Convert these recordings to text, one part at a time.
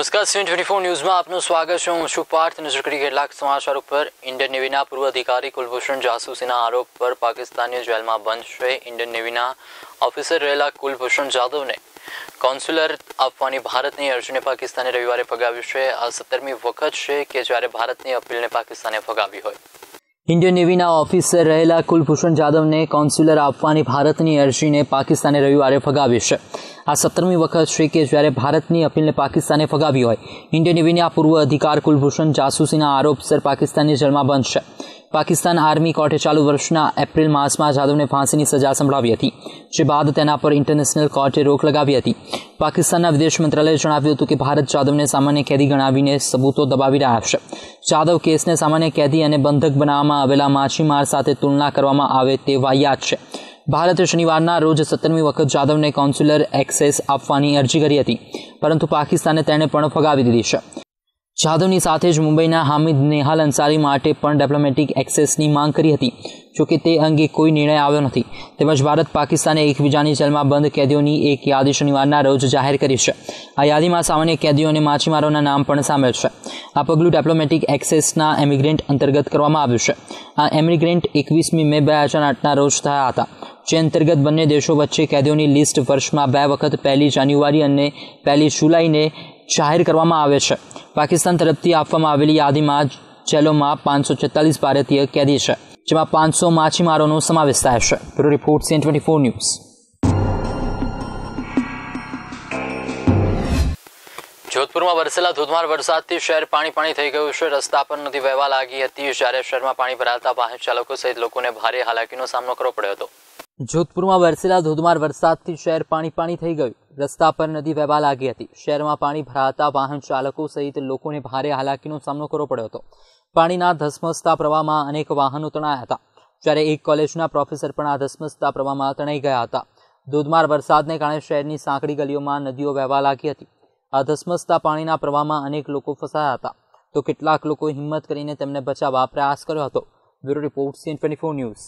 નમસ્કાર CN24 ન્યૂઝમાં આપનું સ્વાગત છે। હું છું પાર્થ। નજર કરી કેટલાક સમાચારો પર। ઇન્ડિયન નેવીના પૂર્વ અધિકારી કુલભૂષણ જાસૂસીના આરોપ પર પાકિસ્તાની જેલમાં બંધ છે। ઇન્ડિયન નેવીના ઓફિસર રહેલા કુલભૂષણ જાધવને કોન્સ્યુલર આપવાની ભારતની અરજીને પાકિસ્તાને રવિવારે ફગાવ્યું છે। આ 17મી વખત છે કે જ્યારે ભારતની અપીલને પાકિસ્તાને ફગાવી હોય। ઇન્ડિયન નેવીના ઓફિસર રહેલા કુલભૂષણ જાધવને કોન્સ્યુલર આપવાની ભારતની અરજીને પાકિસ્તાને રવિવારે ફગાવી છે। આ 17મી વખત છે કે જ્યારે ભારતની અપીલને પાકિસ્તાને ફગાવી હોય। ઇન્ડિયન નેવીના પૂર્વ અધિકાર કુલભૂષણ જાસૂસીના આરોપસર પાકિસ્તાનની જેલમાં બંધ છે। પાકિસ્તાન આર્મી કોર્ટે ચાલુ વર્ષના એપ્રિલ માસમાં જાધવને ફાંસીની સજા સંભળાવી હતી, જે બાદ તેના પર ઇન્ટરનેશનલ કોર્ટે રોક લગાવી હતી। પાકિસ્તાનના વિદેશ મંત્રાલયે જણાવ્યું હતું કે ભારત જાધવને સામાન્ય કેદી ગણાવીને સબૂતો દબાવી રહ્યા છે। જાધવ કેસને સામાન્ય કેદી અને બંધક બનાવવામાં આવેલા માછીમાર સાથે તુલના કરવામાં આવે તે વાહિયાત છે। ભારતે શનિવારના રોજ 17મી વખત જાધવને કોન્સ્યુલર એક્સેસ આપવાની અરજી કરી હતી, પરંતુ પાકિસ્તાને તેને પણ ફગાવી દીધી છે। જાધવની સાથે જ મુંબઈના હામિદ નેહાલ અંસારી માટે પણ ડિપ્લોમેટિક એક્સેસની માંગ કરી હતી, જોકે તે અંગે કોઈ નિર્ણય આવ્યો નથી। તેમજ ભારત પાકિસ્તાને એકબીજાની જેલમાં બંધ કેદીઓની એક યાદી શનિવારના રોજ જાહેર કરી છે। આ યાદીમાં સામાન્ય કેદીઓ અને માછીમારોના નામ પણ સામેલ છે। આ પગલું ડિપ્લોમેટિક એક્સેસના એમિગ્રન્ટ અંતર્ગત કરવામાં આવ્યું છે। આ એમિગ્રન્ટ 21મી મે 2008ના રોજ થયા હતા, જે અંતર્ગત બંને દેશો વચ્ચે કેદીઓની લિસ્ટ વર્ષમાં 2 વખત 1 જાન્યુઆરી અને 1 જુલાઈને જાહેર કરવામાં આવે છે। પાકિસ્તાન તરફથી આપવામાં આવેલી યાદીમાં જેલોમાં 546 ભારતીય કેદી છે, જેમાં 500 માછીમારોનો સમાવેશ થાય છે। Bureau report CN24 news. જોધપુરમાં વરસેલા ધોધમાર વરસાદથી શહેર પાણી થઈ ગયું છે। રસ્તા પર નદી વહેવા લાગી હતી, જ્યારે શહેરમાં પાણી ભરાતા વાહન ચાલકો સહિત લોકોને ભારે હાલાકીનો સામનો કરવો પડ્યો હતો। જોધપુરમાં વરસેલા ધોધમાર વરસાદથી શહેર પાણી થઈ ગયું। રસ્તા પર નદી વહેવા લાગી હતી। શહેરમાં પાણી ભરાતા વાહન ચાલકો સહિત લોકોને ભારે હાલાકીનો સામનો કરવો પડ્યો હતો। પાણીના ધસમસતા પ્રવાહમાં અનેક વાહનો તણાયા હતા, જ્યારે એક કોલેજના પ્રોફેસર પણ આ ધસમસતા પ્રવાહમાં તણાઈ ગયા હતા। ધોધમાર વરસાદને કારણે શહેરની સાંકડી ગલીઓમાં નદીઓ વહેવા લાગી હતી। આ ધસમસતા પાણીના પ્રવાહમાં અનેક લોકો ફસાયા હતા, તો કેટલાક લોકોએ હિંમત કરીને તેમને બચાવવા પ્રયાસ કર્યો હતો। Bureau report CN24 news.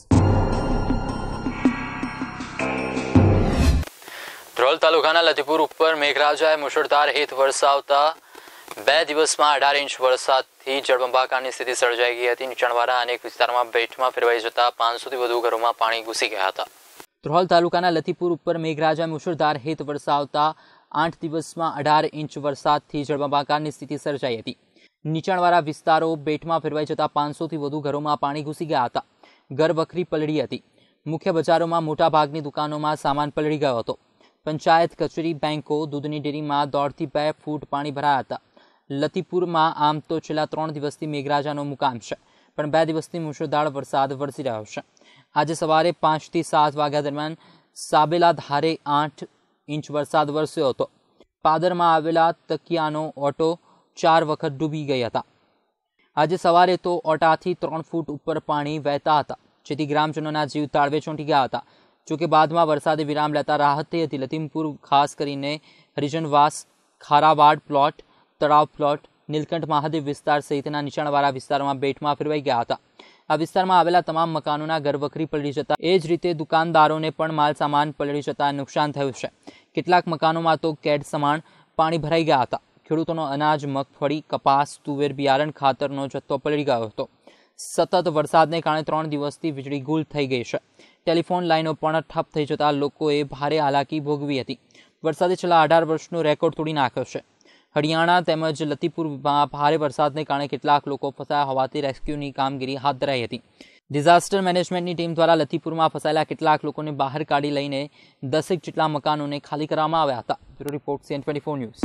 Dhrol તાલુકાના લતીપુર ઉપર મેઘરાજાએ મુશળધાર હેત વરસાવતા 2 દિવસમાં 18 ઇંચ વરસાદથી જળબંબાકારની સ્થિતિ સર્જાઈ ગઈ હતી। નીચાણવાળા અનેક વિસ્તારમાં બેટમાં ફેરવાઈ જતા 500થી વધુ ઘરોમાં પાણી ઘૂસી ગયા હતા। ધ્રોલ તાલુકાના લતીપુર ઉપર મેઘરાજાએ મુશળધાર હેત વરસાવતા 8 દિવસમાં 18 ઇંચ વરસાદથી જળબંબાકારની સ્થિતિ સર્જાઈ હતી। નીચાણવાળા વિસ્તારો બેટમાં ફેરવાઈ જતા 500થી વધુ ઘરોમાં પાણી ઘૂસી ગયા હતા। ઘરવખરી પલળી હતી। મુખ્ય બજારોમાં મોટાભાગની દુકાનોમાં સામાન પલળી ગયો હતો। પંચાયત કચેરી, બેંકો, દૂધની ડેરીમાં 1.5 થી 2 ફૂટ પાણી ભરાયા હતા। લતીપુરમાં આમ તો છેલ્લા 3 દિવસથી મેઘરાજાનો મુકામ છે, પણ 2 દિવસથી મુશળધાર વરસાદ વરસી રહ્યો છે। આજે સવારે 5 થી 7 વાગ્યા દરમિયાન સાબેલા ધારે 8 ઇંચ વરસાદ વરસ્યો હતો। પાદરમાં આવેલા તકિયાનો ઓટો 4 વખત ડૂબી ગઈ હતા। આજે સવારે તો ઓટાથી 3 ફૂટ ઉપર પાણી વહેતા હતા, જેથી ગ્રામજનોના જીવ તાળવે ચોંટી ગયા હતા। જોકે બાદમાં વરસાદે વિરામ લેતા રાહત થઈ હતી। લતીમપુર ખાસ કરીને હરિજનવાસ, ખારાવાડ પ્લોટ, તળાવ પ્લોટ, નીલકંઠ મહાદેવ વિસ્તાર સહિતના નીચાણવાળા વિસ્તારોમાં બેટમાં ફેરવાઈ ગયા હતા। આ વિસ્તારમાં આવેલા તમામ મકાનોના ઘરવખરી પલળી જતા, એ જ રીતે દુકાનદારોને પણ માલ સામાન પલળી જતા નુકસાન થયું છે। કેટલાક મકાનોમાં તો કેડ સમાન પાણી ભરાઈ ગયા હતા। ખેડૂતોનો અનાજ, મગફળી, કપાસ, તુવેર, બિયારણ, ખાતરનો જથ્થો પલળી ગયો હતો। સતત વરસાદને કારણે 3 દિવસથી વીજળી ગુલ થઈ ગઈ છે। ટેલિફોન લાઈનો પણ ઠપ થઈ જતા લોકોએ ભારે હાલાકી ભોગવી હતી। વરસાદે છેલ્લા 18 વર્ષનો રેકોર્ડ તોડી નાખ્યો છે। હરિયાણા તેમજ લતીપુરમાં ભારે વરસાદને કારણે કેટલાક લોકો ફસાયા હોવાથી રેસ્ક્યુની કામગીરી હાથ ધરાઈ હતી। ડિઝાસ્ટર મેનેજમેન્ટની ટીમ દ્વારા લતીપુરમાં ફસાયેલા કેટલાક લોકોને બહાર કાઢી લઈને 10 જેટલા મકાનોને ખાલી કરવામાં આવ્યા હતા। Bureau report CN24 news.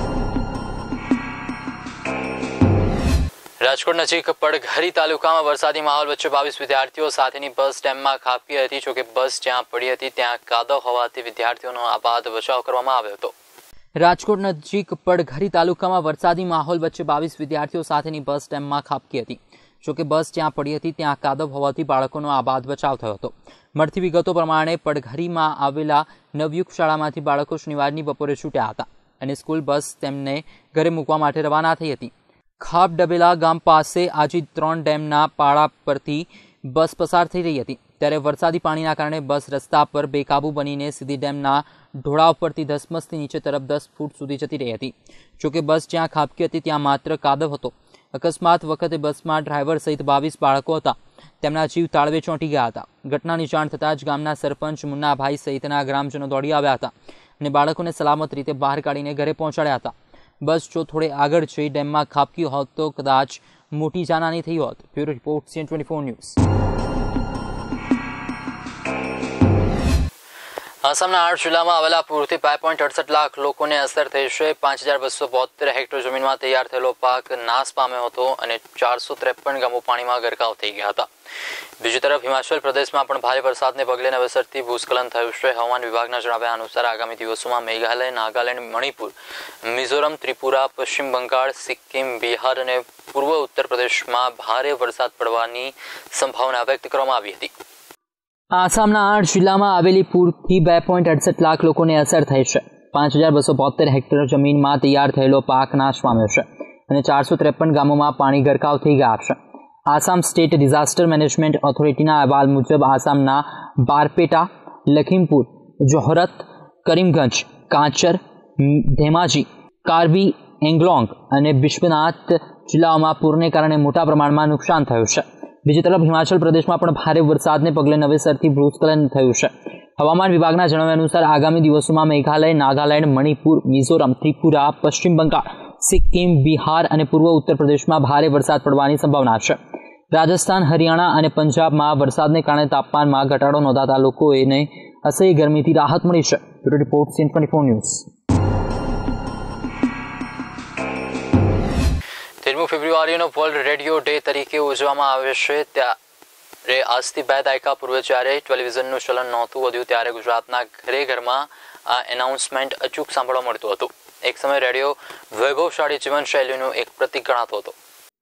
Rajkot નજીક પડઘરી તાલુકામાં વરસાદી માહોલ વચ્ચે 22 વિદ્યાર્થીઓ સાથેની બસ ડેમમાં ખાબકી હતી। જોકે બસ જ્યાં પડી હતી ત્યાં કાદવ હોવાથી વિદ્યાર્થીઓનો આબાદ બચાવ કરવામાં આવ્યો હતો। રાજકોટ નજીક પડઘરી તાલુકામાં વરસાદી માહોલ વચ્ચે 22 વિદ્યાર્થીઓ સાથેની બસ ડેમમાં ખાબકી હતી। જોકે બસ જ્યાં પડી હતી ત્યાં કાદવ હોવાથી બાળકોનો આબાદ બચાવ થયો હતો। મળતી વિગતો પ્રમાણે પડઘરીમાં આવેલા નવયુગ શાળામાંથી બાળકો શનિવારની બપોરે છૂટ્યા હતા અને સ્કૂલ બસ તેમને ઘરે મૂકવા માટે રવાના થઈ હતી। ખાબ ડબેલા ગામ પાસે આજી 3 ડેમના પાળા પરથી બસ પસાર થઈ રહી હતી, ત્યારે વરસાદી પાણીના કારણે બસ રસ્તા પર બેકાબુ બનીને સીધી ડેમના ઢોળાવ પરથી ધસમસથી નીચે તરફ 10 ફૂટ સુધી જતી રહી હતી. જોકે બસ જ્યાં ખાબકી હતી ત્યાં માત્ર કાદવ હતો. અકસ્માત વખતે બસમાં ડ્રાઈવર સહિત 22 બાળકો હતા. તેમના જીવ તાળવે ચોંટી ગયા હતા. ઘટનાની જાણ થતાં જ ગામના સરપંચ મુન્નાભાઈ સહિતના ગ્રામજનો દોડી આવ્યા હતા અને બાળકોને સલામત રીતે બહાર કાઢીને ઘરે પહોંચાડ્યા હતા. બસ જો થોડે આગળ જઈ ડેમમાં ખાબકી હોત તો કદાચ મોટી જાનહાની થઈ હોત. Bureau report CN24 news. આસામના 8 જિલ્લામાં આવેલા પૂરથી 5.68 લાખ લોકોને અસર થઈ છે. 5272 હેક્ટર જમીનમાં તૈયાર થયેલો પાક નાશ પામ્યો હતો અને 453 ગામો પાણીમાં ગરકાવ થઈ ગયા હતા. બીજી તરફ હિમાચલ પ્રદેશમાં પણ ભારે વરસાદને પગલે નવેસરથી ભૂસ્ખલન થયું છે. હવામાન વિભાગના જણાવ્યા અનુસાર આગામી દિવસોમાં મેઘાલય, નાગાલેન્ડ, મણિપુર, મિઝોરમ, ત્રિપુરા, પશ્ચિમ બંગાળ, સિક્કિમ, બિહાર અને પૂર્વ ઉત્તર પ્રદેશમાં ભારે વરસાદ પડવાની સંભાવના વ્યક્ત કરવામાં આવી હતી. આસામના 8 જિલ્લામાં આવેલી પૂરથી 2.68 લાખ લોકોને અસર થઈ છે. 5272 હેક્ટર જમીનમાં તૈયાર થયેલો પાક નાશ પામ્યો છે અને 453 ગામોમાં પાણી ગરકાવ થઈ ગયા છે. આસામ સ્ટેટ ડિઝાસ્ટર મેનેજમેન્ટ ઓથોરિટીના અહેવાલ મુજબ આસામના બારપેટા, લખીમપુર, જોહરત, કરીમગંજ, કાંચર, ધેમાજી, કાર્બી એંગલોંગ અને બિશ્વનાથ જિલ્લાઓમાં પૂરને કારણે મોટા પ્રમાણમાં નુકસાન થયું છે. બીજી તરફ હિમાચલ પ્રદેશમાં પણ ભારે વરસાદને પગલે નવેસરથી ભૂસ્ખલન થયું છે. હવામાન વિભાગના જણાવ્યા અનુસાર આગામી દિવસોમાં મેઘાલય, નાગાલેન્ડ, મણિપુર, મિઝોરમ, ત્રિપુરા, પશ્ચિમ બંગાળ, સિક્કિમ, બિહાર અને પૂર્વ ઉત્તર પ્રદેશમાં ભારે વરસાદ પડવાની સંભાવના છે. રાજસ્થાન, હરિયાણા અને પંજાબમાં વરસાદને કારણે તાપમાનમાં ઘટાડો નોંધાતા લોકોને અસહ્ય ગરમીથી રાહત મળી છે. Bureau report CN24 news. 13 ફેબ્રુઆરીનો વર્લ્ડ રેડિયો ડે તરીકે ઉજવવામાં આવે છે. ત્યારે આજથી 2 દાયકા પૂર્વે જ્યારે ટેલિવિઝનનું ચલણ નહોતું વધ્યું ત્યારે ગુજરાતના ઘરે ઘરમાં આ એનાઉન્સમેન્ટ અચૂક સાંભળવા મળતું હતું. એક સમય રેડિયો વૈભવશાળી જીવનશૈલીનું એક પ્રતીક ગણાતો હતો.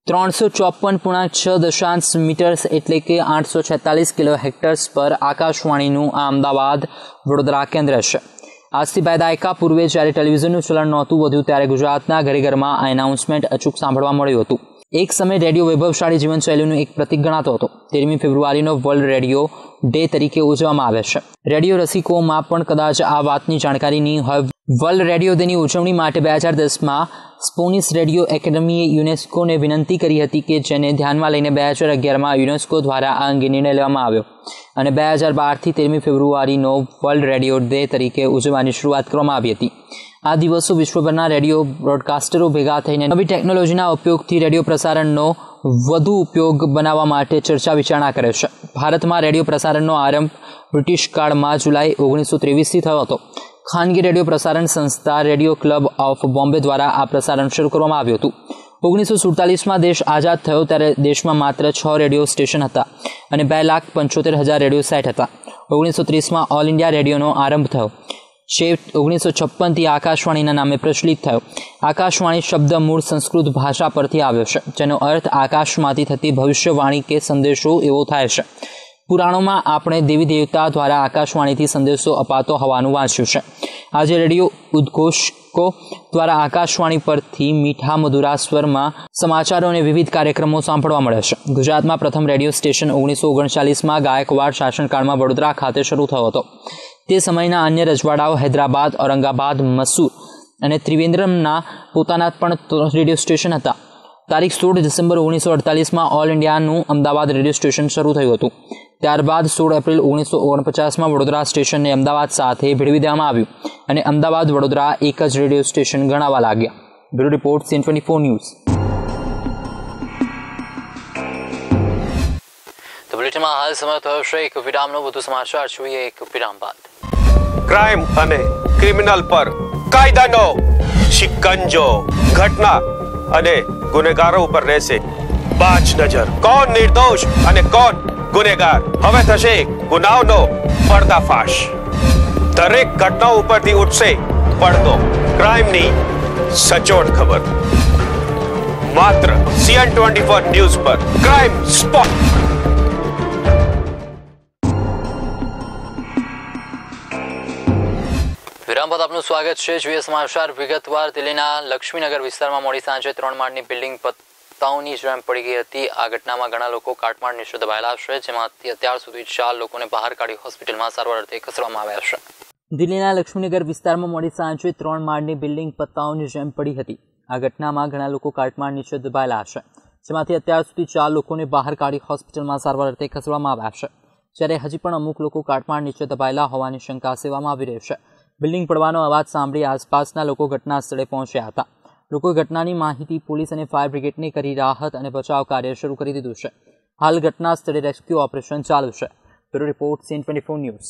354.6 મીટર્સ એટલે કે 846 કિલો હેક્ટર્સ પર આકાશવાણીનું આ અમદાવાદ વડોદરા કેન્દ્ર છે. આજથી 2 દાયકા પૂર્વે જ્યારે ટેલિવિઝનનું ચલણ નહોતું વધ્યું ત્યારે ગુજરાતના ઘરે ઘરમાં આ એનાઉન્સમેન્ટ અચૂક સાંભળવા મળ્યું હતું. એક સમય રેડિયો વૈભવશાળી જીવનશૈલીનું એક પ્રતીક ગણાતો હતો. 13 ફેબ્રુઆરીનો વર્લ્ડ રેડિયો ડે તરીકે ઉજવવામાં આવે છે. રેડિયો રસિકોમાં પણ કદાચ આ વાતની જાણકારી નહીં હોય. વર્લ્ડ રેડિયો ડેની ઉજવણી માટે 2010માં સ્પોનિશ રેડિયો એકેડમીએ યુનેસ્કોને વિનંતી કરી હતી કે જેને ધ્યાનમાં લઈને 2011માં યુનેસ્કો દ્વારા આ અંગે નિર્ણય લેવામાં આવ્યો અને 2012થી 13 ફેબ્રુઆરીનો વર્લ્ડ રેડિયો ડે તરીકે ઉજવવાની શરૂઆત કરવામાં આવી હતી. આ દિવસો વિશ્વભરના રેડિયો બ્રોડકાસ્ટરો ભેગા થઈને નવી ટેકનોલોજીના ઉપયોગથી રેડિયો પ્રસારણનો વધુ ઉપયોગ બનાવવા માટે ચર્ચા વિચારણા કરે છે. ભારતમાં રેડિયો પ્રસારણનો આરંભ બ્રિટિશ કાળમાં જુલાઈ 1923થી થયો હતો. ખાનગી રેડિયો પ્રસારણ સંસ્થા રેડિયો ક્લબ ઓફ બોમ્બે દ્વારા આ પ્રસારણ શરૂ કરવામાં આવ્યું હતું. 1947માં દેશ આઝાદ થયો ત્યારે દેશમાં માત્ર 6 રેડિયો સ્ટેશન હતા અને 2,75,000 રેડિયો સેટ હતા. 1930માં ઓલ ઇન્ડિયા રેડિયોનો આરંભ થયો. જે 1956થી આકાશવાણીના નામે પ્રચલિત થયો. આકાશવાણી શબ્દ મૂળ સંસ્કૃત ભાષા પરથી આવ્યો છે, જેનો અર્થ આકાશમાંથી થતી ભવિષ્યવાણી કે સંદેશો એવો થાય છે. પુરાણોમાં આપણે દેવી દેવતા દ્વારા આકાશવાણીથી સંદેશો અપાતો હોવાનું વાંચ્યું છે. આજે રેડિયો ઉદ્ઘોષકો દ્વારા આકાશવાણી પરથી મીઠા મધુરા સ્વરમાં સમાચારો અને વિવિધ કાર્યક્રમો સાંભળવા મળે છે. ગુજરાતમાં પ્રથમ રેડિયો સ્ટેશન 1939માં ગાયકવાડ શાસનકાળમાં વડોદરા ખાતે શરૂ થયો હતો. તે સમયના અન્ય રજવાડાઓ હૈદરાબાદ, ઔરંગાબાદ, મસૂર અને ત્રિવેન્દ્રમના પોતાના પણ રેડિયો સ્ટેશન હતા. તારીખ 16 ડિસેમ્બર 1948માં ઓલ ઇન્ડિયાનું અમદાવાદ રેડિયો સ્ટેશન શરૂ થયું હતું. ત્યારબાદ 16 એપ્રિલ 1949માં વડોદરા સ્ટેશનને અમદાવાદ સાથે ભેળવી દેવામાં આવ્યું અને અમદાવાદ વડોદરા એક જ રેડિયો સ્ટેશન ગણાવા લાગ્યા. Bureau report CN24 news. તો બુલેટિનમાં હાલ સમય થયો છે એક વિરામનો. વધુ સમાચાર જોઈએ એક વિરામ બાદ. ક્રાઇમ અને ક્રિમિનલ પર કાયદાનો શિકંજો, ઘટના અને ગુનેગારો ઉપર રહેશે બાજ નજર. કોણ નિર્દોષ અને કોણ ગુનેગાર, હવે થશે ગુનાઓનો પર્દાફાશ. દરેક ઘટનાઓ ઉપરથી ઉઠશે પડદો. ક્રાઇમની સચોટ ખબર માત્ર CN24 ન્યૂઝ પર. Crime spot. વિરામ બાદ આપનું સ્વાગત છે. જોઈએ સમાચાર વિગતવાર. દિલ્હીના લક્ષ્મીનગર વિસ્તારમાં મોડી સાંજે 3 માળની બિલ્ડિંગ પત્તાઓની જેમ પડી ગઈ હતી. આ ઘટનામાં ઘણા લોકો કાટમાળ નીચે દબાયેલા છે, જેમાંથી અત્યાર સુધી 4 લોકોને બહાર કાઢી હોસ્પિટલમાં સારવાર અર્થે ખસેડવામાં આવ્યા છે. દિલ્હીના લક્ષ્મીનગર વિસ્તારમાં મોડી સાંજે 3 માળની બિલ્ડિંગ પત્તાઓની જેમ પડી હતી. આ ઘટનામાં ઘણા લોકો કાટમાળ નીચે દબાયેલા છે, જેમાંથી અત્યાર સુધી 4 લોકોને બહાર કાઢી હોસ્પિટલમાં સારવાર અર્થે ખસેડવામાં આવ્યા છે, જ્યારે હજી પણ અમુક લોકો કાટમાળ નીચે દબાયેલા હોવાની શંકા સેવામાં આવી રહી છે. બિલ્ડિંગ પડવાનો અવાજ સાંભળી આસપાસના લોકો ઘટના સ્થળે પહોંચ્યા હતા. લોકોએ ઘટનાની માહિતી પોલીસ અને ફાયર બ્રિગેડને કરી રાહત અને બચાવ કાર્ય શરૂ કરી દીધું છે. હાલ ઘટના સ્થળે રેસ્ક્યુ ઓપરેશન ચાલુ છે. Bureau report CN24 news.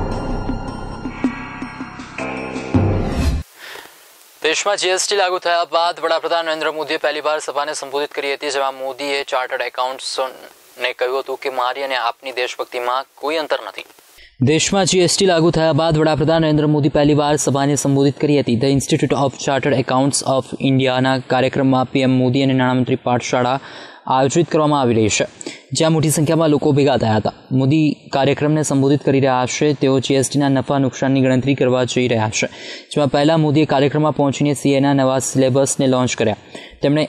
દેશમાં GST લાગુ થયા બાદ વડાપ્રધાન નરેન્દ્ર મોદીએ પહેલીવાર સભાને સંબોધિત કરી હતી, જેમાં મોદીએ ચાર્ટર્ડ એકાઉન્ટન્ટ્સને કહ્યું હતું કે મારી અને આપની દેશભક્તિમાં કોઈ અંતર નથી. દેશમાં GST લાગુ થયા બાદ વડાપ્રધાન નરેન્દ્ર મોદી પહેલીવાર સભાને સંબોધિત કરી હતી. The institute of chartered accountants of ઇન્ડિયાના કાર્યક્રમમાં PM મોદી અને નાણામંત્રી પાઠશાળા આયોજિત કરવામાં આવી રહી છે, જ્યાં મોટી સંખ્યામાં લોકો ભેગા થયા હતા. મોદી કાર્યક્રમને સંબોધિત કરી રહ્યા છે. તેઓ GSTના નફા નુકસાનની ગણતરી કરવા જઈ રહ્યા છે, જેમાં પહેલા મોદીએ કાર્યક્રમમાં પહોંચીને CAના નવા સિલેબસને લોન્ચ કર્યા. તેમણે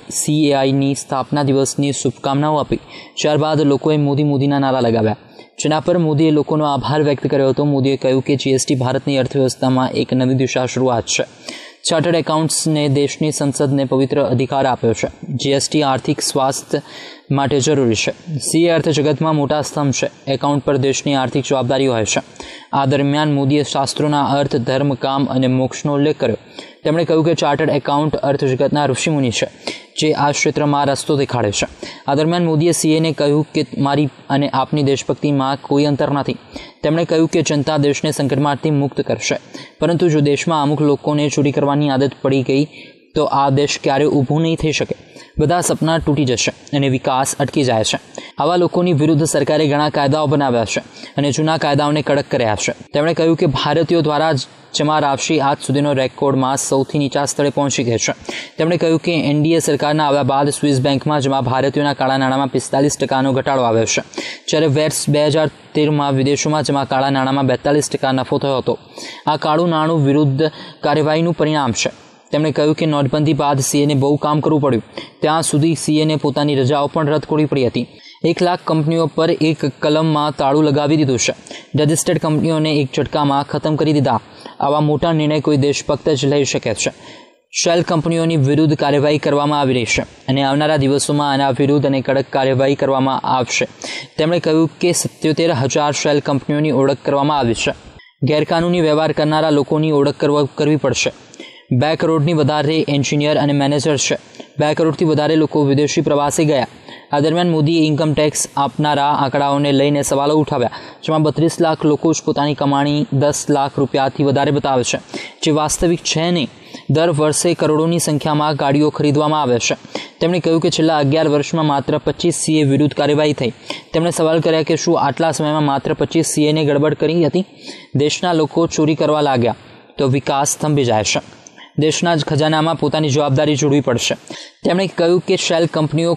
ICAIની સ્થાપના દિવસની શુભકામનાઓ આપી. ત્યારબાદ લોકોએ મોદીના નારા લગાવ્યા, જેના પર મોદીએ લોકોનો આભાર વ્યક્ત કર્યો હતો. મોદીએ કહ્યું કે GST ભારતની અર્થવ્યવસ્થામાં એક નવી દિશા શરૂઆત છે. ચાર્ટર્ડ એકાઉન્ટ્સને દેશની સંસદને પવિત્ર અધિકાર આપ્યો છે. GST આર્થિક સ્વાસ્થ્ય માટે જરૂરી છે. CA અર્થ જગતમાં મોટા સ્તંભ છે. એકાઉન્ટ પર દેશની આર્થિક જવાબદારી હોય છે. આ દરમિયાન મોદીએ શાસ્ત્રોના અર્થ, ધર્મ, કામ અને મોક્ષનો ઉલ્લેખ કર્યો. તેમણે કહ્યું કે ચાર્ટર્ડ એકાઉન્ટ અર્થ જગતના ઋષિમુનિ છે, જે આ ક્ષેત્રમાં રસ્તો દેખાડે છે. આ દરમિયાન મોદીએ CAને કહ્યું કે મારી અને આપની દેશભક્તિમાં કોઈ અંતર નથી. તેમણે કહ્યું કે જનતા દેશને સંકટમાંથી મુક્ત કરશે, પરંતુ જો દેશમાં અમુક લોકોને ચોરી કરવાની આદત પડી ગઈ તો આ દેશ ક્યારેય ઊભો નહીં થઈ શકે. બધા સપના તૂટી જશે અને વિકાસ અટકી જાય છે. આવા લોકોની વિરુદ્ધ સરકારે ઘણા કાયદાઓ બનાવ્યા છે અને જૂના કાયદાઓને કડક કર્યા છે. તેમણે કહ્યું કે ભારતીયો દ્વારા જમા રાશિ આજ સુધીનો રેકોર્ડમાં સૌથી નીચા સ્તરે પહોંચી ગઈ છે. તેમણે કહ્યું કે NDA સરકારના આવ્યા બાદ સ્વિસ બેંકમાં જમા ભારતીયોના કાળા નાણાંમાં 45% ઘટાડો આવ્યો છે, જ્યારે વર્ષ 2013માં વિદેશોમાં જમા કાળા નાણાંમાં 42% નફો થયો હતો. આ કાળું નાણું વિરુદ્ધ કાર્યવાહીનું પરિણામ છે. તેમણે કહ્યું કે નોટબંધી બાદ CAને બહુ કામ કરવું પડ્યું. ત્યાં સુધી CAને પોતાની રજાઓ પણ રદ કરવી પડી હતી. 1 લાખ કંપનીઓ પર એક કલમમાં તાળું લગાવી દીધું છે. રજિસ્ટર્ડ કંપનીઓને એક ઝટકામાં ખતમ કરી દીધા. આવા મોટા નિર્ણય કોઈ દેશભક્ત જ લઈ શકે છે. શેલ કંપનીઓની વિરુદ્ધ કાર્યવાહી કરવામાં આવી રહી છે અને આવનારા દિવસોમાં આના વિરુદ્ધ અને કડક કાર્યવાહી કરવામાં આવશે. તેમણે કહ્યું કે 77,000 શેલ કંપનીઓની ઓળખ કરવામાં આવી છે. ગેરકાનૂની વ્યવહાર કરનારા લોકોની ઓળખ કરવી પડશે. 2 કરોડની વધારે એન્જિનિયર અને મેનેજર છે. 2 કરોડથી વધારે લોકો વિદેશી પ્રવાસે ગયા. આ દરમિયાન મોદીએ ઇન્કમ ટેક્સ આપનારા આંકડાઓને લઈને સવાલો ઉઠાવ્યા, જેમાં 32 લાખ લોકો જ પોતાની કમાણી 10 લાખ રૂપિયાથી વધારે બતાવે છે, જે વાસ્તવિક છે નહીં. દર વર્ષે કરોડોની સંખ્યામાં ગાડીઓ ખરીદવામાં આવે છે. તેમણે કહ્યું કે છેલ્લા 11 વર્ષમાં માત્ર 25 CA વિરુદ્ધ કાર્યવાહી થઈ. તેમણે સવાલ કર્યા કે શું આટલા સમયમાં માત્ર 25 CAને ગડબડ કરી હતી? દેશના લોકો ચોરી કરવા લાગ્યા તો વિકાસ થંભી જાય છે. દેશના જ ખજાનામાં પોતાની જવાબદારી જોડવી પડશે. તેમણે કહ્યું કે શેલ કંપનીઓ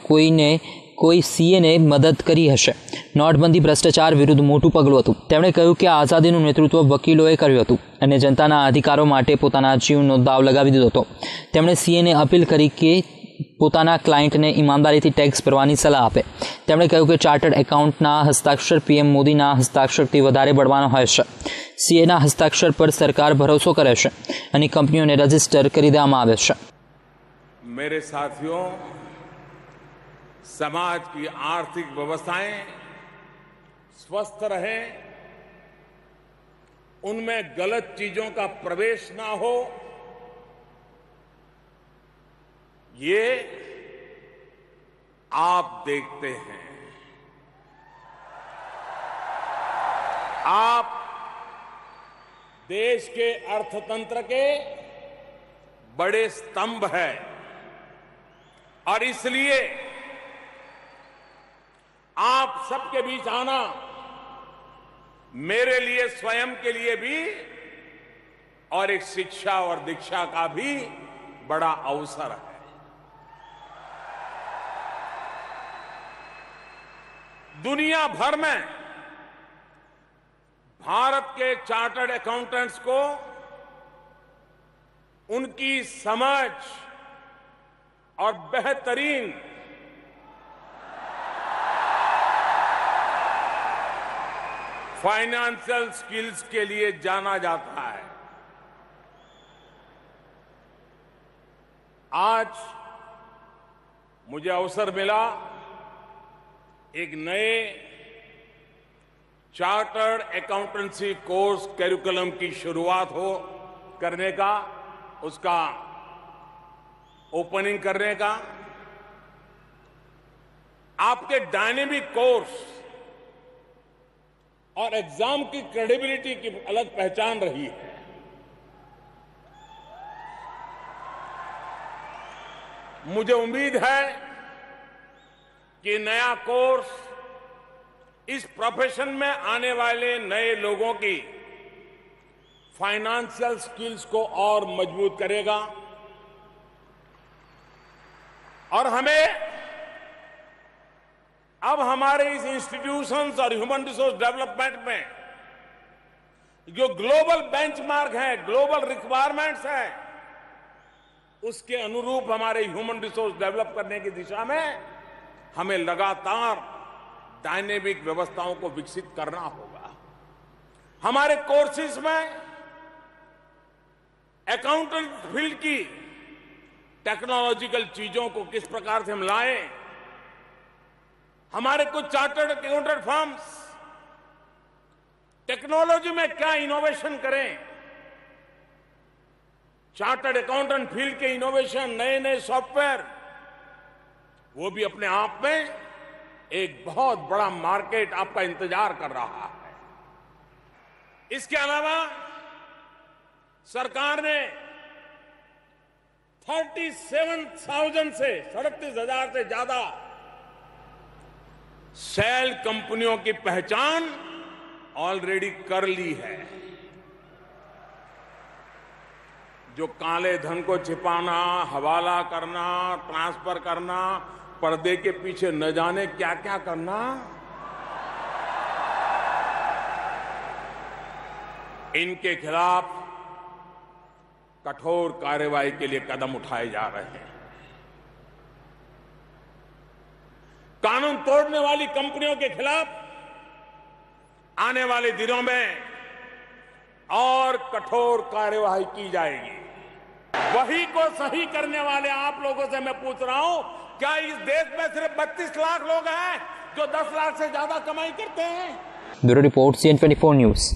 કોઈ CAને મદદ કરી હશે. નોટબંધી ભ્રષ્ટાચાર વિરુદ્ધ મોટું પગલું હતું. તેમણે કહ્યું કે આઝાદીનું નેતૃત્વ વકીલોએ કર્યું હતું અને જનતાના અધિકારો માટે પોતાના જીવનો દાવ લગાવી દીધો હતો. તેમણે CAને અપીલ કરી કે પોતાના ક્લાયન્ટને ઈમાનદારીથી ટેક્સ ભરવાની સલાહ આપે. તેમણે કહ્યું કે ચાર્ટર્ડ એકાઉન્ટના હસ્તાક્ષર PM મોદીના હસ્તાક્ષરથી વધારે બળવાન હોય છે. CAના હસ્તાક્ષર પર સરકાર ભરોસો કરે છે અને કંપનીઓને રજીસ્ટર કરી દેવામાં આવે છે. मेरे साथियों, समाज की आर्थिक व्यवस्थाएं स्वस्थ रहे, उनमें गलत चीजों का प्रवेश ना हो, ये आप देखते हैं. आप देश के अर्थतंत्र के बड़े स्तंभ हैं और इसलिए आप सबके बीच आना मेरे लिए स्वयं के लिए भी और एक शिक्षा और दीक्षा का भी बड़ा अवसर है. दुनिया भर में भारत के चार्टर्ड अकाउंटेंट्स को उनकी समझ और बेहतरीन फाइनेंशियल स्किल्स के लिए जाना जाता है। आज मुझे अवसर मिला एक नए चार्टर्ड अकाउंटेंसी कोर्स करिकुलम की शुरुआत करने का, उसका ओपनिंग करने का। आपके डायनेमिक कोर्स और एग्जाम की क्रेडिबिलिटी की अलग पहचान रही है। मुझे उम्मीद है कि नया कोर्स इस प्रोफेशन में आने वाले नए लोगों की फाइनेंशियल स्किल्स को और मजबूत करेगा और हमें अब हमारे इस इंस्टीट्यूशंस और ह्यूमन रिसोर्स डेवलपमेंट में जो ग्लोबल बेंचमार्क है, ग्लोबल रिक्वायरमेंट्स है, उसके अनुरूप हमारे ह्यूमन रिसोर्स डेवलप करने की दिशा में हमें लगातार डायनेमिक व्यवस्थाओं को विकसित करना होगा। हमारे कोर्सेज में अकाउंटेंट फील्ड की टेक्नोलॉजिकल चीजों को किस प्रकार से हम लाएं, हमारे कुछ चार्टर्ड अकाउंटेंट फर्म्स टेक्नोलॉजी में क्या इनोवेशन करें, चार्टर्ड अकाउंटेंट फील्ड के इनोवेशन, नए नए सॉफ्टवेयर, वो भी अपने आप में एक बहुत बड़ा मार्केट आपका इंतजार कर रहा है। इसके अलावा सरकार ने 37,000 से 37,000 से ज्यादा सेल कंपनियों की पहचान ऑलरेडी कर ली है। जो काले धन को छिपाना, हवाला करना, ट्रांसफर करना, पर्दे के पीछे न जाने क्या क्या करना, इनके खिलाफ कठोर कार्रवाई के लिए कदम उठाए जा रहे हैं। कानून तोड़ने वाली कंपनियों के खिलाफ आने वाले दिनों में और कठोर कार्यवाही की जाएगी। वही को सही करने वाले आप लोगों से मैं पूछ रहा हूं, क्या इस देश में सिर्फ 32 लाख लोग हैं जो 10 लाख से ज्यादा कमाई करते हैं? Bureau report CN24 news.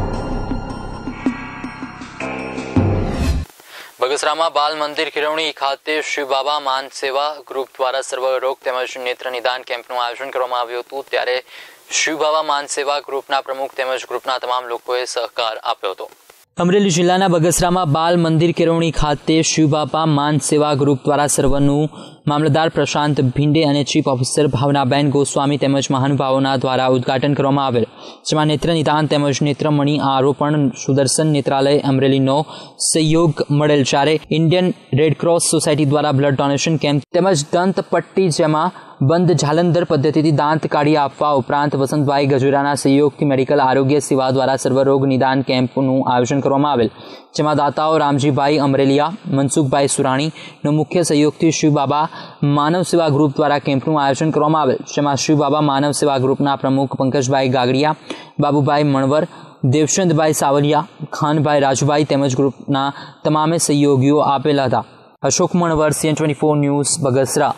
બગસરામાં બાલ મંદિર કેળવણી ખાતે શ્રી બાબા માન સેવા ગ્રુપ દ્વારા સર્વરોગ તેમજ નેત્ર નિદાન કેમ્પનું આયોજન કરવામાં આવ્યું હતું, ત્યારે શ્રી બાબા માન સેવા ગ્રુપના પ્રમુખ તેમજ ગ્રુપના તમામ લોકોએ સહકાર આપ્યો હતો। અમરેલી જિલ્લાના બગસરામાં બાલ મંદિર કેળવણી ખાતે શ્રી બાબા માન સેવા ગ્રુપ દ્વારા સર્વનું મામલતદાર પ્રશાંત ભીંડે અને ચીફ ઓફિસર ભાવનાબેન ગોસ્વામી તેમજ મહાનુભાવોના દ્વારા ઉદ્ઘાટન કરવામાં આવેલ, જેમાં નેત્ર નિદાન તેમજ નેત્રમણી આરોપણ સુદર્શન નેત્રાલય અમરેલીનો સહયોગ મળેલ, જ્યારે ઇન્ડિયન રેડક્રોસ સોસાયટી દ્વારા બ્લડ ડોનેશન કેમ્પ તેમજ દંત પટ્ટી, જેમાં બંધ જાલંધર પદ્ધતિથી દાંત કાઢી આપવા ઉપરાંત વસંતભાઈ ગજુરાના સહયોગથી મેડિકલ આરોગ્ય સેવા દ્વારા સર્વરોગ નિદાન કેમ્પનું આયોજન કરવામાં આવેલ, જેમાં દાતાઓ રામજીભાઈ અમરેલિયા, મનસુખભાઈ સુરાણીનો મુખ્ય સહયોગથી શ્રી બાબા માનવ સેવા ગ્રુપ દ્વારા કેમ્પનું આયોજન કરવામાં આવેલ, જેમાં શ્રી બાબા માનવ સેવા ગ્રુપના પ્રમુખ પંકજભાઈ ગાગડિયા, બાબુભાઈ મણવર, દેવચંદભાઈ સાવલિયા, ખાનભાઈ રાજુભાઈ તેમજ ગ્રુપના તમામે સહયોગીઓ આપેલા હતા। Ashok Manvar, CN24 news, Bagasra.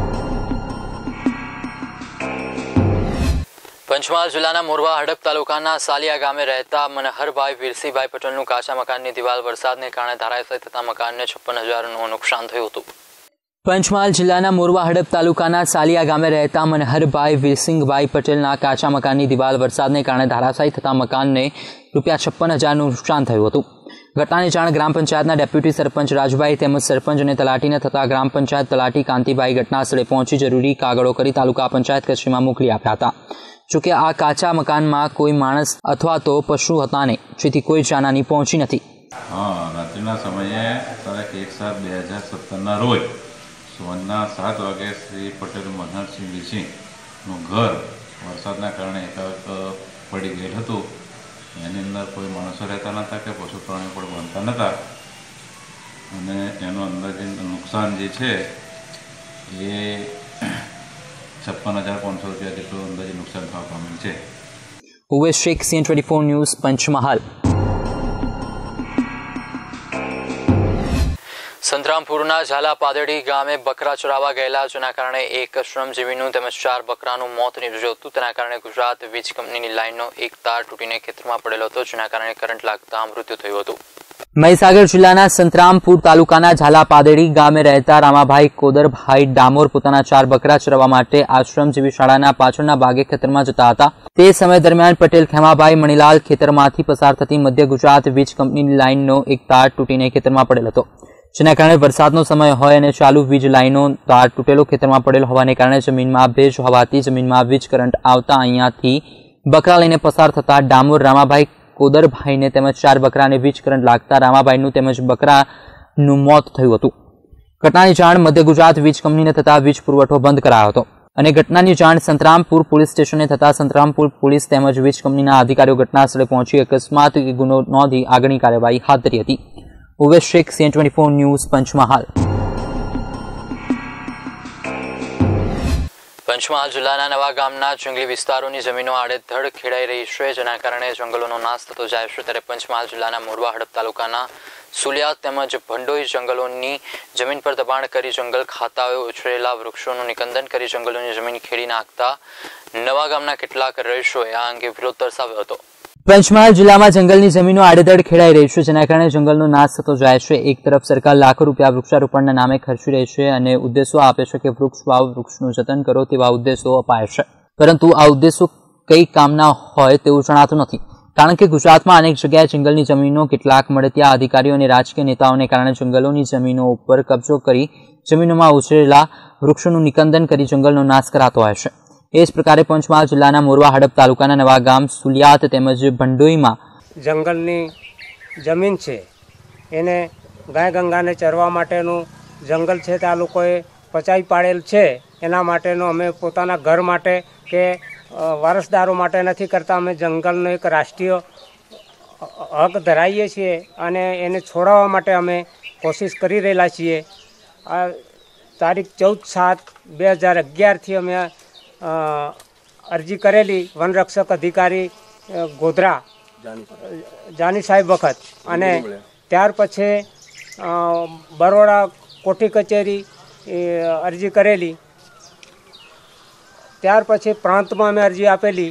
પંચમહાલ જિલ્લાના મોરવા હડપ તાલુકાના સાલિયા ગામે રહેતા મનહરભાઈ વીરસીભાઈ પટેલનું કાચા મકાનની દિવાલ વરસાદને કારણે ધરાશાયી થતા મકાનને 56,000નું નુકસાન થયું હતું। પંચમહાલ જિલ્લાના મોરવા હડપ તાલુકાના સાલિયા ગામે રહેતા મનહરભાઈ વીરસિંહભાઈ પટેલના કાચા મકાનની દિવાલ વરસાદને કારણે ધરાશાયી થતા મકાનને ₹56,000નું નુકસાન થયું હતું। ઘટનાની જાણ ગ્રામ પંચાયતના ડેપ્યુટી સરપંચ રાજુભાઈ તેમજ સરપંચ અને તલાટીને થતા ગ્રામ પંચાયત તલાટી કાંતિભાઈ ઘટનાસ્થળે પહોંચી જરૂરી કાગળો કરી તાલુકા પંચાયત કચેરીમાં મોકલી આપ્યા હતા। જોકે આ કાચા મકાનમાં કોઈ માણસ અથવા તો પશુ હતા નહીં, જેથી કોઈ જાનહાની પહોંચી નથી। રાત્રિના સમયે તારીખ 1/7/2017ના રોજ સવારના 7 વાગે શ્રી પટેલ મનહરસિંહ વીરસિંહનું ઘર વરસાદના કારણે એકાએક પડી ગયેલ હતું। એની અંદર કોઈ માણસો રહેતા નહોતા કે પશુ પ્રાણીઓ પણ બનતા નહોતા અને એનું અંદાજે નુકસાન જે છે એ ₹56,500 જેટલું અંદાજે નુકસાન થવા પામેલ છે। Uvesh Shaikh, CN24 news, Panchmahal. સંતરામપુરના ઝાલા પાદડી ગામે બકરા ચરાવવા ગયેલા, જેના કારણે એક શ્રમજીવીનું તેમજ 4 બકરાનું મોત નીપજ્યું હતું. તેના કારણે ગુજરાત વીજ કંપનીની લાઇનનો એક તાર તૂટીને ખેતરમાં પડેલો હતો, જેના કારણે કરંટ લાગતા મૃત્યુ થયું હતું. મહીસાગર જિલ્લાના સંતરામપુર તાલુકાના ઝાલા પાદડી ગામે રહેતા રામાભાઈ કોદરભાઈ ડામોર પોતાના 4 બકરા ચરાવવા માટે આશ્રમજીવી શાળાના પાછળના ભાગે ખેતરમાં જતા હતા. તે સમય દરમિયાન પટેલ ખેમાભાઈ મણીલાલ ખેતરમાંથી પસાર થતી મધ્ય ગુજરાત વીજ કંપનીની લાઇનનો એક તાર તૂટીને ખેતરમાં પડેલ હતો, જેના કારણે વરસાદનો સમય હોય અને ચાલુ વીજ લાઇનનો તાર તૂટેલો ખેતરમાં પડેલ હોવાને કારણે જમીનમાં ભેજ હોવાથી જમીનમાં વીજ કરંટ આવતા અહીંયાથી બકરા લઈને પસાર થતા ડામોર રામાભાઈ કોદરભાઈને તેમજ 4 બકરાને વીજ કરંટ લાગતા રામાભાઈનું તેમજ બકરાનું મોત થયું હતું. ઘટનાની જાણ મધ્ય ગુજરાત વીજ કંપનીને થતા વીજ પુરવઠો બંધ કરાયો હતો અને ઘટનાની જાણ સંતરામપુર પોલીસ સ્ટેશને થતા સંતરામપુર પોલીસ તેમજ વીજ કંપનીના અધિકારીઓ ઘટના સ્થળે પહોંચી અકસ્માત ગુનો નોંધી આગળની કાર્યવાહી હાથ ધરી હતી. Uvesh Shaikh, CN24 news, Panchmahal. પંચમહાલ જિલ્લાના નવા ગામના જંગલી વિસ્તારોની જમીનો આડેધડ ખેડાઈ રહી છે, જેના કારણે જંગલોનો નાશ થતો જાય છે. ત્યારે પંચમહાલ જિલ્લાના મોરવા હડપ તાલુકાના સુલિયાત તેમજ ભંડોઈ જંગલોની જમીન પર દબાણ કરી જંગલ ખાતાઓએ ઉછરેલા વૃક્ષોનું નિકંદન કરી જંગલોની જમીન ખેડી નાખતા નવા ગામના કેટલાક રહીશોએ આ અંગે વિરોધ દર્શાવ્યો હતો. પંચમહાલ જિલ્લામાં જંગલની જમીનો આડેધડ ખેડાઈ રહી છે, જેના કારણે જંગલનો નાશ થતો જાય છે. એક તરફ સરકાર લાખો રૂપિયા વૃક્ષારોપણના નામે ખર્ચી રહી છે અને ઉદ્દેશો આપે છે કે વૃક્ષ વાવ, વૃક્ષનું જતન કરો તેવા ઉદ્દેશો અપાય છે, પરંતુ આ ઉદ્દેશો કઈ કામના હોય તેવું જણાતું નથી. કારણ કે ગુજરાતમાં અનેક જગ્યાએ જંગલની જમીનો કેટલાક મળતિયા અધિકારીઓ અને રાજકીય નેતાઓને કારણે જંગલોની જમીનો ઉપર કબજો કરી જમીનોમાં ઉછરેલા વૃક્ષોનું નિકંદન કરી જંગલનો નાશ કરાતો હોય છે. એ જ પ્રકારે પંચમહાલ જિલ્લાના મોરવા હડપ તાલુકાના નવા ગામ સુલિયાત તેમજ ભંડોઈમાં જંગલની જમીન છે, એને ગાય ગંગાને ચરવા માટેનું જંગલ છે તે આ લોકોએ પચાવી પાડેલ છે. એના માટેનો અમે પોતાના ઘર માટે કે વારસદારો માટે નથી કરતા. અમે જંગલનો એક રાષ્ટ્રીય હક ધરાવીએ છીએ અને એને છોડાવવા માટે અમે કોશિશ કરી રહેલા છીએ. આ તારીખ 14/7/2011થી અમે અરજી કરેલી વનરક્ષક અધિકારી ગોધરા જાની સાહેબ વખત, અને ત્યાર પછી બરોડા કોઠી કચેરી અરજી કરેલી. ત્યાર પછી પ્રાંતમાં અમે અરજી આપેલી.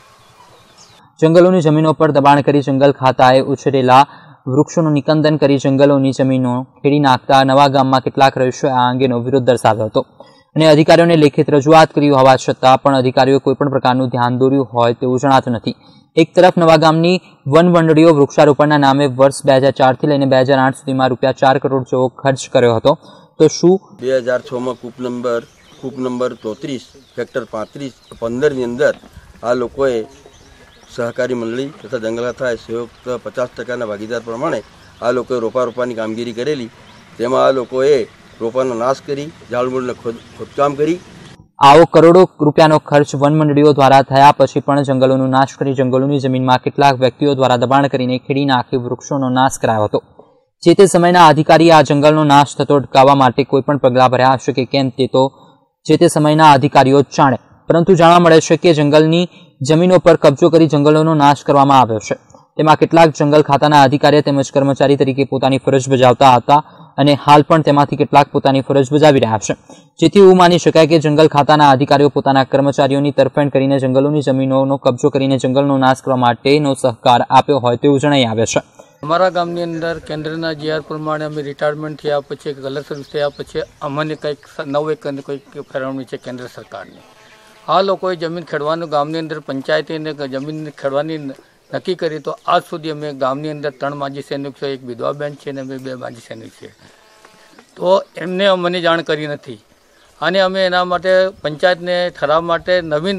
જંગલોની જમીનો પર દબાણ કરી જંગલ ખાતાએ ઉછરેલા વૃક્ષોનું નિકંદન કરી જંગલોની જમીનો ખેડી નાખતા નવા ગામમાં કેટલાક રહીશોએ આ અંગેનો વિરોધ દર્શાવ્યો હતો અને અધિકારીઓને લેખિત રજૂઆત કરી હોવા છતાં પણ અધિકારીઓએ કોઈપણ પ્રકારનું ધ્યાન દોર્યું હોય તેવું જણાતું નથી. એક તરફ નવા ગામની વન મંડળીઓ વૃક્ષારોપણના નામે વર્ષ 2004થી લઈને 2008 સુધીમાં રૂપિયા 4 કરોડ જેવો ખર્ચ કર્યો હતો, તો શું 2006માં કૂપ નંબર 34 સેક્ટર 35-15ની અંદર આ લોકોએ સહકારી મંડળી તથા જંગલ ખાતાએ સંયુક્ત 50% ભાગીદાર પ્રમાણે આ લોકોએ રોપાની કામગીરી કરેલી. તેમાં આ લોકોએ રોપાનો નાશ કરી ઝાડમૂળને ખોદકામ કરી. આવો કરોડો રૂપિયાનો ખર્ચ વન મંડળીઓ દ્વારા થયા પછી પણ જંગલોનો નાશ કરી જંગલોની જમીનમાં કેટલાક વ્યક્તિઓ દ્વારા દબાણ કરીને ખેડી નાખી વૃક્ષોનો નાશ કરાયો હતો. જે તે સમયના અધિકારીએ આ જંગલનો નાશ થતો અટકાવવા માટે કોઈપણ પગલાં ભર્યા હશે કે કેમ તે તો જે તે સમયના અધિકારીઓ જાણે, પરંતુ જાણવા મળે છે કે જંગલની જમીનો પર કબજો કરી જંગલોનો નાશ કરવામાં આવ્યો છે. તેમાં કેટલાક જંગલ ખાતાના અધિકારી તેમજ કર્મચારી તરીકે પોતાની ફરજ બજાવતા હતા અને હાલ પણ તેમાંથી કેટલાક પોતાની ફરજ બજાવી રહ્યા છે, જેથી એવું માની શકાય કે જંગલ ખાતાના અધિકારીઓ પોતાના કર્મચારીઓની તરફેણ કરીને જંગલોની જમીનોનો કબજો કરીને જંગલનો નાશ કરવા માટેનો સહકાર આપ્યો હોય તેવું જણાઈ આવે છે. અમારા ગામની અંદર કેન્દ્રના જીઆર પ્રમાણે અમે રિટાયરમેન્ટ થયા પછી કલર સર્વિસ થયા પછી અમને કંઈક 9 એકરની કોઈક ફાળવણી છે કેન્દ્ર સરકારની. આ લોકોએ જમીન ખેડવાનું ગામની અંદર પંચાયતીને જમીન ખેડવાની નક્કી કરી, તો આજ સુધી અમે ગામની અંદર 3 માજી સૈનિક છે, એક વિધવા બેન છે અને અમે 2 માજી સૈનિક છે, તો એમને અમને જાણ કરી નથી. અને અમે એના માટે પંચાયતને ઠરાવ માટે નવીન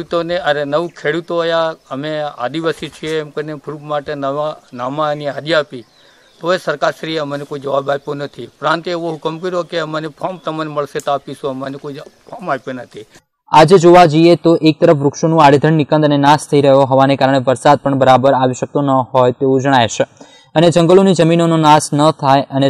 ખેડૂતો અમે આદિવાસી છીએ એમ કરીને પ્રૂફ માટે નવા નામા એની યાદી આપી, તો એ સરકારશ્રીએ અમને કોઈ જવાબ આપ્યો નથી. પ્રાંતે એવો હુકમ કર્યો કે અમને ફોર્મ તમને મળશે તો આપીશું, અમને કોઈ ફોર્મ આપ્યો નથી. આજે જોવા જઈએ તો એક તરફ વૃક્ષોનું આડેધડ નિકંદ અને નાશ થઈ રહ્યો હોવાને કારણે વરસાદ પણ બરાબર આવી શકતો ન હોય તેવું જણાય છે અને જંગલોની જમીનોનો નાશ ન થાય અને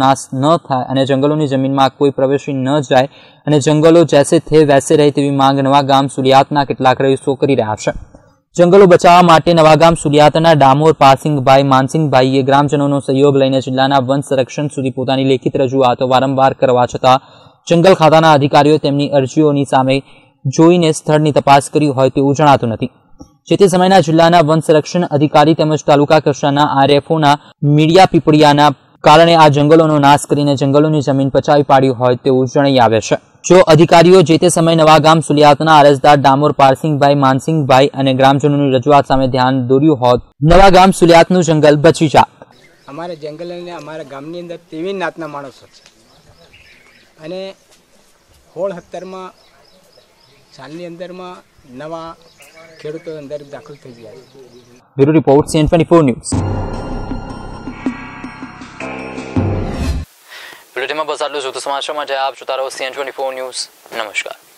જંગલોની જમીનમાં કોઈ પ્રવેશી ન જાય અને જંગલો જૈસે થે વૈસે રહે તેવી માંગ નવા ગામ સુલિયાતના કેટલાક રહીશો કરી રહ્યા છે. જંગલો બચાવવા માટે નવાગામ સુલિયાતના ડામોર પાસિંગભાઈ માનસિંગભાઈએ ગ્રામજનોનો સહયોગ લઈને જિલ્લાના વન સંરક્ષણ સુધી પોતાની લેખિત રજૂઆતો વારંવાર કરવા છતાં જંગલ ખાતાના અધિકારીઓ તેમની અરજીઓની સામે જોઈને સ્થળની તપાસ કરી હોય તેવું જણાતું નથી. જે તે સમયના જિલ્લાના વન સંરક્ષણ અધિકારી તેમજ તાલુકા કક્ષાના આરએફઓના મીડિયા પીપળિયાના કારણે આ જંગલોનો નાશ કરીને જંગલોની જમીન પચાવી પાડી હોય તેવું જણાઈ આવે છે. જો અધિકારીઓ જે તે સમયે નવાગામ સુલિયાતના અરજદાર ડામોર પારસિંગભાઈ માનસિંગભાઈ અને ગ્રામજનોની રજૂઆત સામે ધ્યાન દોર્યું હોત, નવાગામ સુલિયાતનું જંગલ બચી જાત. અમારા જંગલ અને અમારા ગામની અંદર તેવી નાતના માણસો છે અને 16-17 સાલની અંદરમાં નવા ખેડૂતો અંદર દાખલ થઈ ગયા છે. Bureau report CN24 news. બુલેટિનમાં બસ આટલું જ. સમાચાર માટે આપ જોતા રહો CN24 ન્યૂઝ. નમસ્કાર.